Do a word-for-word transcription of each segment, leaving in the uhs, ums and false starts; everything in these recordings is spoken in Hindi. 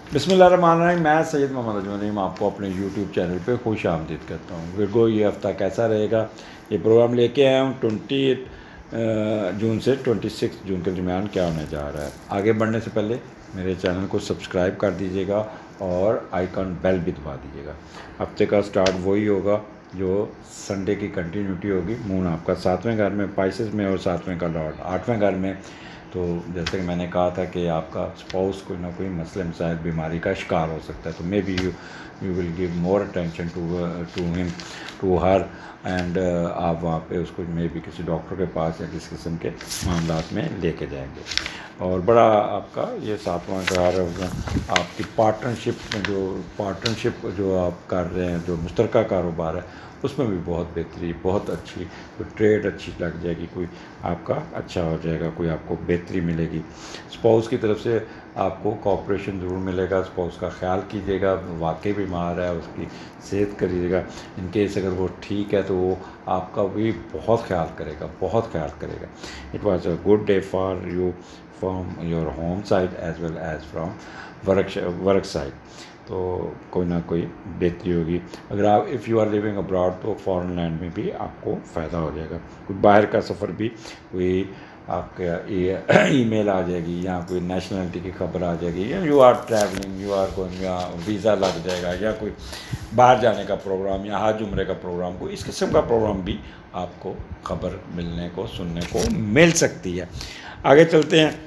बिस्मिल्लाहिर्रहमानिर्रहीम। मैं सैयद मोहम्मद अजमल आपको अपने यूट्यूब चैनल पे खुश आमदीद करता हूँ। विरगो ये हफ़्ता कैसा रहेगा, ये प्रोग्राम लेके आया हूँ। ट्वेंटी जून से ट्वेंटी सिक्स जून के दरमियान क्या होने जा रहा है। आगे बढ़ने से पहले मेरे चैनल को सब्सक्राइब कर दीजिएगा और आइकन बेल भी दबा दीजिएगा। हफ्ते का स्टार्ट वही होगा जो संडे की कंटिन्यूटी होगी। मून आपका सातवें घर में पाइसेस में और सातवें का लॉर्ड आठवें घर में। तो जैसे कि मैंने कहा था कि आपका स्पाउस कोई ना कोई मसले मसाइल बीमारी का शिकार हो सकता है, तो maybe you you will give more attention to to him to her and आप वहाँ पे उसको मे बी किसी डॉक्टर के पास या किसी किस्म के मामलात में लेके जाएंगे। और बड़ा आपका ये सातवां घर आपकी पार्टनरशिप में जो पार्टनरशिप जो आप कर रहे हैं, जो मुश्तरका कारोबार है, उसमें भी बहुत बेहतरी, बहुत अच्छी कोई ट्रेड अच्छी लग जाएगी, कोई आपका अच्छा हो जाएगा, कोई आपको बेहतरी मिलेगी। स्पाउस की तरफ से आपको कॉपरेशन ज़रूर मिलेगा। स्पाउस का ख्याल कीजिएगा, वाकई बीमार है उसकी सेहत करिएगा। इन केस अगर वो ठीक है तो वो आपका भी बहुत ख्याल करेगा, बहुत ख्याल करेगा। It was a good day for you from your home side as well as from work work side. तो कोई ना कोई बेहतरी होगी। अगर आप if you are living abroad तो फॉरेन लैंड में भी आपको फ़ायदा हो जाएगा। कोई बाहर का सफ़र भी, कोई आपका ईमेल आ जाएगी या कोई नेशनलिटी की खबर आ जाएगी, या you are travelling, you are going, या वीज़ा लग जाएगा, या कोई बाहर जाने का प्रोग्राम या हज उम्रे का प्रोग्राम, कोई इस किस्म का प्रोग्राम भी आपको खबर मिलने को सुनने को मिल सकती है। आगे चलते हैं।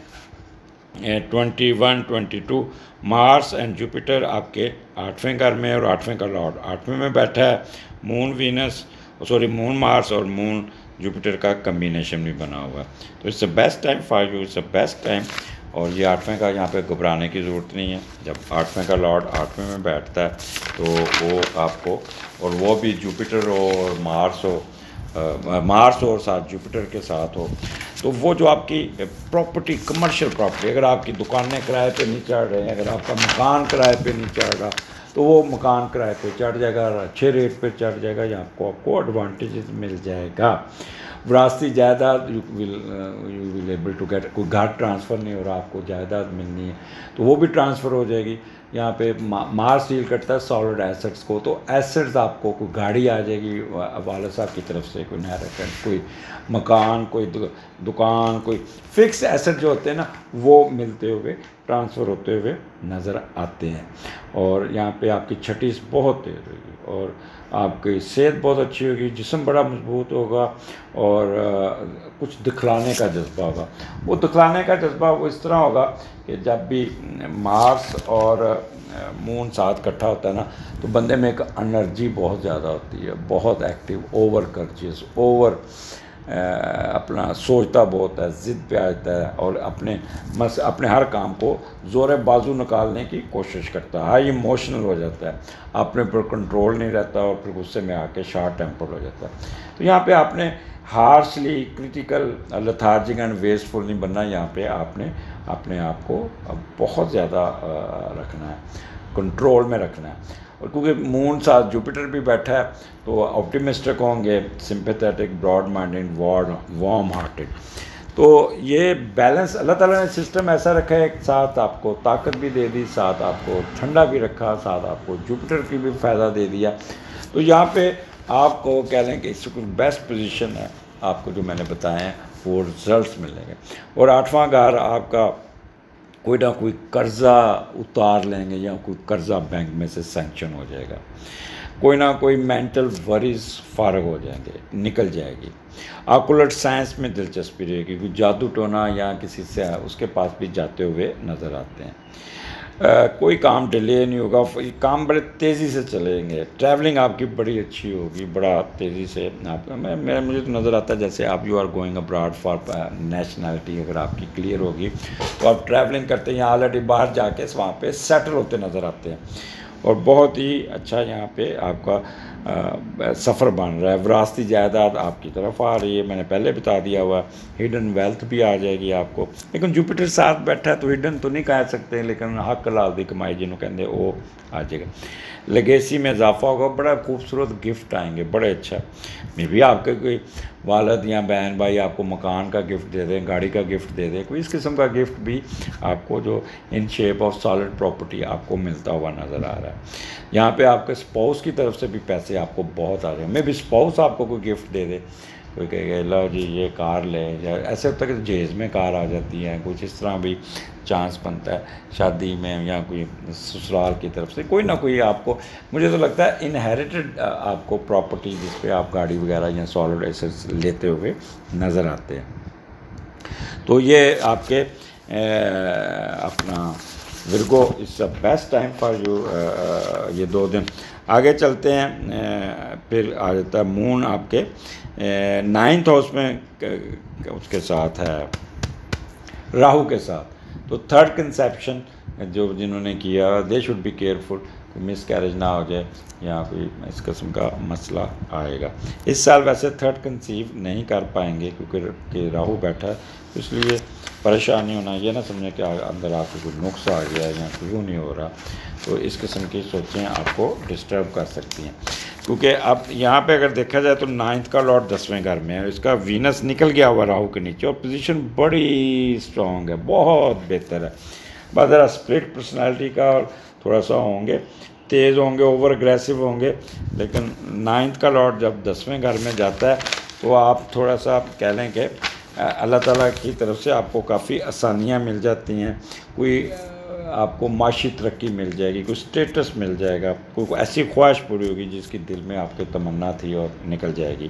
Twenty one twenty two Mars and Jupiter आपके आठवें घर में और आठवें का लॉर्ड आठवें में बैठा है। Moon Venus sorry moon Mars और मून जुपिटर का कम्बिनेशन भी बना हुआ है। तो it's the best time for you, it's the best time. और ये आठवें का यहाँ पे घबराने की ज़रूरत नहीं है। जब आठवें का लॉर्ड आठवें में बैठता है तो वो आपको, और वो भी जुपिटर हो और मार्स हो, मार्स और साथ जुपिटर के साथ हो, तो वो जो आपकी प्रॉपर्टी, कमर्शियल प्रॉपर्टी, अगर आपकी दुकानें किराए पे नहीं चढ़ रहे हैं, अगर आपका मकान किराए पे नहीं चढ़ रहा, तो वो मकान किराए पे चढ़ जाएगा, अच्छे रेट पे चढ़ जाएगा, या आपको आपको एडवांटेजेस मिल जाएगा। विरासती जायदाद you will you will able to get. कोई घर ट्रांसफ़र नहीं हो रहा, आपको जायदाद मिलनी है तो वो भी ट्रांसफ़र हो जाएगी। यहाँ पे मार्स डील करता है सॉलिड एसेट्स को, तो एसेट्स आपको, कोई गाड़ी आ जाएगी वाला साहब की तरफ से, कोई नया रकम, कोई मकान, कोई दुकान, कोई फिक्स एसेट जो होते हैं ना, वो मिलते हुए ट्रांसफ़र होते हुए नज़र आते हैं। और यहाँ पे आपकी छठी बहुत तेज़ होगी और आपकी सेहत बहुत अच्छी होगी, जिस्म बड़ा मजबूत होगा और आ, कुछ दिखलाने का जज्बा होगा। वो दिखलाने का जज्बा वो इस तरह होगा कि जब भी मार्स और मून साथ इकट्ठा होता है ना, तो बंदे में एक एनर्जी बहुत ज़्यादा होती है, बहुत एक्टिव, ओवर कर्चियस, ओवर अपना सोचता बहुत है, ज़िद पे आता है और अपने मस अपने हर काम को ज़ोर बाजू निकालने की कोशिश करता है। हाई इमोशनल हो जाता है, अपने पर कंट्रोल नहीं रहता और फिर गुस्से में आके शार्ट टेम्पर हो जाता है। तो यहाँ पे आपने harshly critical, lethargic and wasteful नहीं बनना। यहाँ पे आपने अपने आप को बहुत ज़्यादा रखना है, कंट्रोल में रखना है। और क्योंकि मून साथ जुपिटर भी बैठा है तो ऑप्टिमिस्टिक होंगे, sympathetic, broad minded, warm warm hearted. तो ये बैलेंस अल्लाह ताला ने सिस्टम ऐसा रखा है, एक साथ आपको ताकत भी दे दी, साथ आपको ठंडा भी रखा, साथ आपको जुपिटर की भी फ़ायदा दे दिया। तो यहाँ पे आपको कह लें कि इसको बेस्ट पोजीशन है आपको, जो मैंने बताए हैं वो रिजल्ट्स मिलेंगे। और आठवां घर आपका कोई ना कोई कर्ज़ा उतार लेंगे या कोई कर्ज़ा बैंक में से सैंक्शन हो जाएगा, कोई ना कोई मेंटल वरीज फारग हो जाएंगे, निकल जाएगी। ऑकुलट साइंस में दिलचस्पी रहेगी, कोई जादू टोना या किसी से उसके पास भी जाते हुए नज़र आते हैं। आ, कोई काम डिले नहीं होगा, काम बड़े तेज़ी से चलेंगे। ट्रैवलिंग आपकी बड़ी अच्छी होगी, बड़ा तेज़ी से आप मैं, मैं मुझे तो नज़र आता है जैसे आप you are going abroad for nationality अगर आपकी क्लियर होगी तो आप ट्रैवलिंग करते हैं, ऑलरेडी बाहर जाके वहाँ पे सेटल होते नज़र आते हैं। और बहुत ही अच्छा यहाँ पे आपका सफ़र बन रहा है। विरासती जायदाद आपकी तरफ आ रही है, मैंने पहले बता दिया हुआ। हिडन वेल्थ भी आ जाएगी आपको, लेकिन जुपिटर साथ बैठा है तो हिडन तो नहीं कह सकते, लेकिन हक लाल दी कमाई जिन्हों कहते वो आ जाएगा। लेगेसी में इजाफा होगा, बड़ा खूबसूरत गिफ्ट आएंगे, बड़े अच्छा। मे भी आपके कोई वालद या बहन भाई आपको मकान का गिफ्ट दे दें, गाड़ी का गिफ्ट दे दें, कोई इस किस्म का गिफ्ट भी आपको जो in shape of solid property आपको मिलता हुआ नज़र आ रहा है। यहाँ पे आपके स्पाउस की तरफ से भी पैसे आपको बहुत आ रहे हैं। मे भी स्पाउस आपको कोई गिफ्ट दे दे, कोई कहेगा लो जी ये कार ले, या ऐसे होता है कि जहेज़ में कार आ जाती है, कुछ इस तरह भी चांस बनता है शादी में, या कोई ससुराल की तरफ से कोई ना कोई आपको, मुझे तो लगता है इनहेरिटेड आपको प्रॉपर्टी जिस पे आप गाड़ी वगैरह या सॉलिड एसेट्स लेते हुए नज़र आते हैं। तो ये आपके ए, अपना Virgo it's the best time for you, ये दो दिन। आगे चलते हैं, ए, फिर आ जाता है मून आपके नाइन्थ हाउस में उसके साथ है राहु के साथ। तो थर्ड कंसेप्शन जो जिन्होंने किया दे शुड बी केयरफुल, कोई मिस कैरेज ना हो जाए या कोई इस किस्म का मसला आएगा। इस साल वैसे थर्ड कंसीव नहीं कर पाएंगे क्योंकि राहु बैठा है, इसलिए परेशानी होना, ये ना समझें कि अंदर आपको कोई नुक्स आ गया या क्यों नहीं हो रहा, तो इस किस्म की सोचें आपको डिस्टर्ब कर सकती हैं। क्योंकि अब यहाँ पे अगर देखा जाए तो नाइन्थ का लॉर्ड दसवें घर में है, इसका वीनस निकल गया हुआ राहु के नीचे और पोजीशन बड़ी स्ट्रॉन्ग है, बहुत बेहतर है। बस ज़रा स्प्लिट पर्सनैलिटी का और थोड़ा सा होंगे, तेज़ होंगे, ओवर अग्रेसिव होंगे, लेकिन नाइन्थ का लॉर्ड जब दसवें घर में जाता है तो आप थोड़ा सा कह लें कि अल्लाह ताला की तरफ से आपको काफ़ी आसानियाँ मिल जाती हैं, कोई आपको माशी तरक्की मिल जाएगी, कोई स्टेटस मिल जाएगा, कोई ऐसी ख्वाहिश पूरी होगी जिसकी दिल में आपके तमन्ना थी और निकल जाएगी।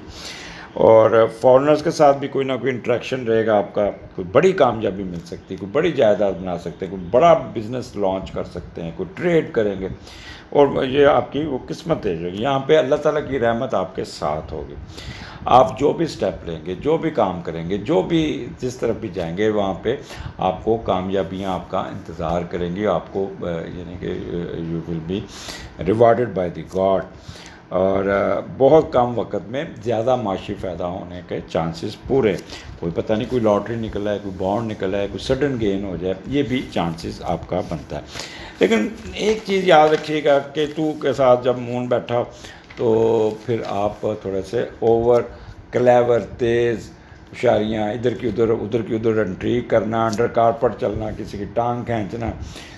और फॉरेनर्स के साथ भी कोई ना कोई इंटरेक्शन रहेगा आपका, कोई बड़ी कामयाबी मिल सकती है, कोई बड़ी जायदाद बना सकते हैं, कोई बड़ा बिजनेस लॉन्च कर सकते हैं, कोई ट्रेड करेंगे, और ये आपकी वो किस्मत है जो यहाँ पे अल्लाह ताला की रहमत आपके साथ होगी। आप जो भी स्टेप लेंगे, जो भी काम करेंगे, जो भी जिस तरफ भी जाएंगे, वहाँ पे आपको कामयाबियाँ आपका इंतज़ार करेंगी, आपको यानी कि you will be rewarded by the God. और बहुत कम वक्त में ज़्यादा माशी फ़ायदा होने के चांसेस पूरे, कोई पता नहीं कोई लॉटरी निकला है, कोई बॉन्ड निकला है, कोई सडन गेन हो जाए, ये भी चांसेस आपका बनता है। लेकिन एक चीज़ याद रखिएगा कि केतु के साथ जब मून बैठा तो फिर आप थोड़े से ओवर क्लेवर, तेज़ होशियारियाँ, इधर की उधर उधर की उधर इंट्रीग करना, अंडर कारपेट चलना, किसी की टांग खींचना,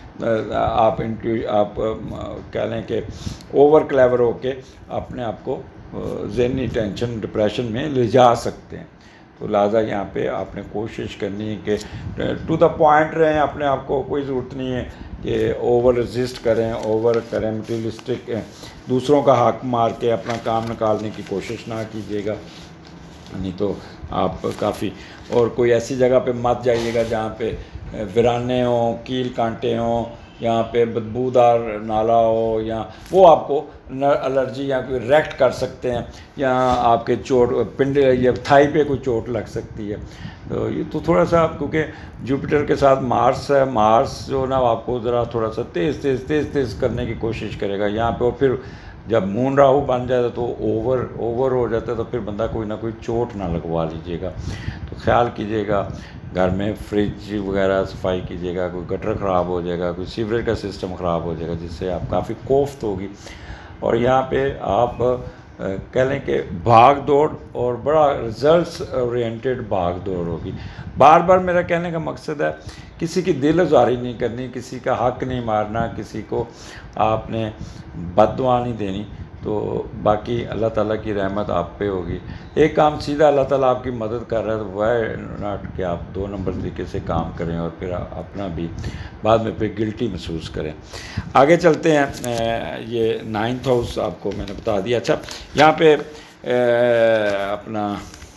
आप इंट्री आप कह लें कि ओवर क्लेवर होके अपने आप को ज़हनी टेंशन, डिप्रेशन में ले जा सकते हैं। तो लिहाजा यहाँ पे आपने कोशिश करनी है कि टू द पॉइंट रहें, अपने आप को कोई ज़रूरत नहीं है कि ओवर रजिस्ट करें, ओवर करें, मटीरियलिस्टिक दूसरों का हक मार के अपना काम निकालने की कोशिश ना कीजिएगा, नहीं तो आप काफ़ी, और कोई ऐसी जगह पे मत जाइएगा जहाँ पे वीराने हों, कील कांटे हों, यहाँ पे बदबूदार नाला हो, या वो आपको एलर्जी या कोई रेक्ट कर सकते हैं, या आपके चोट पिंडे या थाई पे कोई चोट लग सकती है। तो ये तो थोड़ा सा, क्योंकि जुपिटर के साथ मार्स है, मार्स जो ना आपको ज़रा थोड़ा सा तेज़ तेज़ तेज़ तेज़ करने की कोशिश करेगा यहाँ पे, और फिर जब मून राहु बन जाता तो ओवर ओवर हो जाता है, तो फिर बंदा कोई ना कोई चोट ना लगवा लीजिएगा। तो ख्याल कीजिएगा, घर में फ्रिज वगैरह सफाई कीजिएगा, कोई गटर ख़राब हो जाएगा, कोई सीवरेज का सिस्टम ख़राब हो जाएगा, जिससे आप काफ़ी कोफ्त होगी। और यहाँ पे आप कह लें कि भाग दौड़ और बड़ा रिजल्ट्स ओरिएंटेड भाग दौड़ होगी। बार बार मेरा कहने का मकसद है किसी की दिल आज़ारी नहीं करनी, किसी का हक नहीं मारना, किसी को आपने बद्दुआ नहीं देनी। तो बाकी अल्लाह ताला की रहमत आप पे होगी। एक काम सीधा अल्लाह ताला आपकी मदद कर रहा है, तो वह नॉट कि आप दो नंबर तरीके से काम करें और फिर अपना भी बाद में फिर गिल्टी महसूस करें। आगे चलते हैं, ये नाइन्थ हाउस आपको मैंने बता दिया। अच्छा, यहाँ पे अपना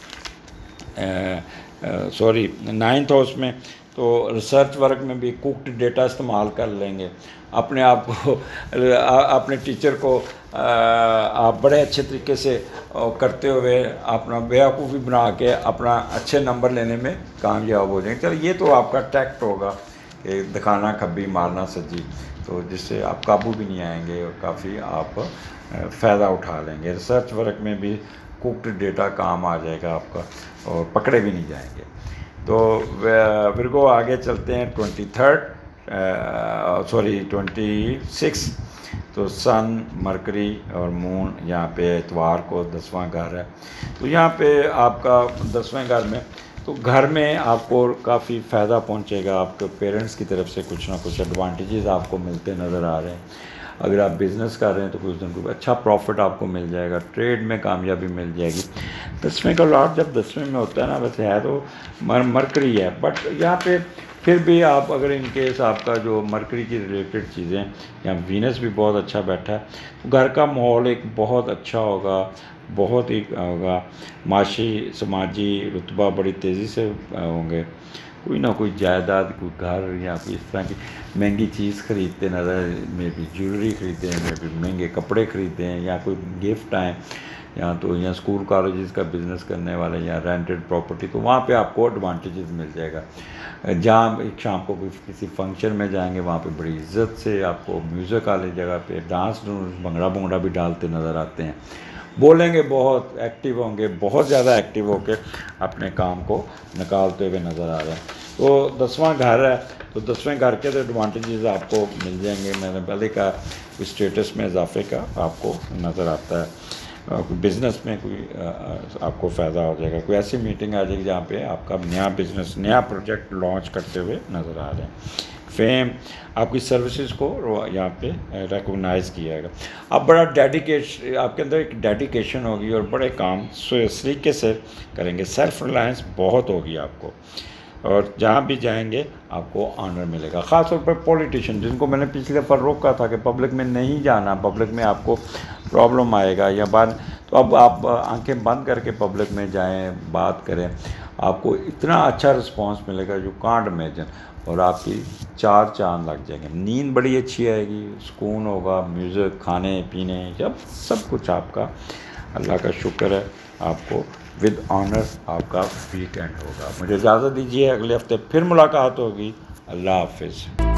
सॉरी नाइन्थ हाउस में तो रिसर्च वर्क में भी कुक्ड डेटा इस्तेमाल कर लेंगे, अपने आप को अपने टीचर को आप बड़े अच्छे तरीके से करते हुए अपना बेवकूफ़ी बना के अपना अच्छे नंबर लेने में कामयाब हो जाएंगे। चलो, ये तो आपका टैक्ट होगा कि दिखाना खब्बी मारना सज्जी, तो जिससे आप काबू भी नहीं आएंगे और काफ़ी आप फ़ायदा उठा लेंगे। रिसर्च वर्क में भी कुक्ड डेटा काम आ जाएगा आपका और पकड़े भी नहीं जाएंगे। तो विर्गो आगे चलते हैं twenty third sorry twenty six. तो सन, मरकरी और मून यहाँ पे इतवार को दसवां घर है। तो यहाँ पे आपका दसवें घर में, तो घर में आपको काफ़ी फ़ायदा पहुँचेगा। आपके पेरेंट्स की तरफ से कुछ ना कुछ एडवांटेजेस आपको मिलते नज़र आ रहे हैं। अगर आप बिज़नेस कर रहे हैं तो कुछ दिन को अच्छा प्रॉफिट आपको मिल जाएगा, ट्रेड में कामयाबी मिल जाएगी। दसवें का लॉर्ड जब दसवें में होता है ना, वैसे है तो मर मरकरी है, बट यहाँ पे फिर भी आप अगर इन केस आपका जो मरकरी की रिलेटेड चीज़ें, यहाँ वीनस भी बहुत अच्छा बैठा है, तो घर का माहौल एक बहुत अच्छा होगा, बहुत ही होगा। माशी समाजी रुतबा बड़ी तेज़ी से होंगे। कोई ना कोई जायदाद, कोई घर या कोई इस तरह की महंगी चीज़ ख़रीदते नज़र, में भी ज्वेलरी ख़रीदते हैं, में भी महंगे कपड़े ख़रीदते हैं, या कोई गिफ्ट आए, या तो या स्कूल कॉलेजेस का बिज़नेस करने वाले, या रेंटेड प्रॉपर्टी, तो वहाँ पे आपको एडवांटेजेस मिल जाएगा। जहाँ एक शाम को किसी फंक्शन में जाएंगे, वहाँ पे बड़ी इज्जत से आपको म्यूज़िक वाली जगह पे डांस भंगड़ा भंगड़ा भी डालते नज़र आते हैं। बोलेंगे, बहुत एक्टिव होंगे, बहुत ज़्यादा एक्टिव होकर अपने काम को निकालते हुए नज़र आ रहे हैं। तो दसवां घर है, तो दसवें घर के तो एडवांटेजेस आपको मिल जाएंगे। मैंने पहले कहा स्टेटस में इजाफे का आपको नज़र आता है, बिज़नेस में कोई आपको फ़ायदा हो जाएगा, कोई ऐसी मीटिंग आ जाएगी जहाँ पे आपका नया बिज़नेस, नया प्रोजेक्ट लॉन्च करते हुए नज़र आ रहे हैं। फेम, आपकी सर्विसेज को यहाँ पे रिकॉग्नाइज़ किया जाएगा। आप बड़ा डेडिकेशन, आपके अंदर एक डेडिकेशन होगी और बड़े काम तरीके से करेंगे। सेल्फ रिलायंस बहुत होगी आपको, और जहाँ भी जाएंगे आपको ऑनर मिलेगा। ख़ास तौर पर पॉलिटिशियन, जिनको मैंने पिछले दफ़ा रोका था कि पब्लिक में नहीं जाना, पब्लिक में आपको प्रॉब्लम आएगा या बात, तो अब आप आंखें बंद करके पब्लिक में जाएं, बात करें, आपको इतना अच्छा रिस्पांस मिलेगा जो कांट इमेजिन, और आपकी चार चांद लग जाएंगे। नींद बड़ी अच्छी आएगी, सुकून होगा, म्यूज़िक, खाने पीने, जब सब कुछ आपका, अल्लाह का शुक्र है, आपको विद ऑनर आपका वीकेंड होगा। मुझे इजाज़त दीजिए, अगले हफ्ते फिर मुलाकात होगी। अल्लाह हाफिज़।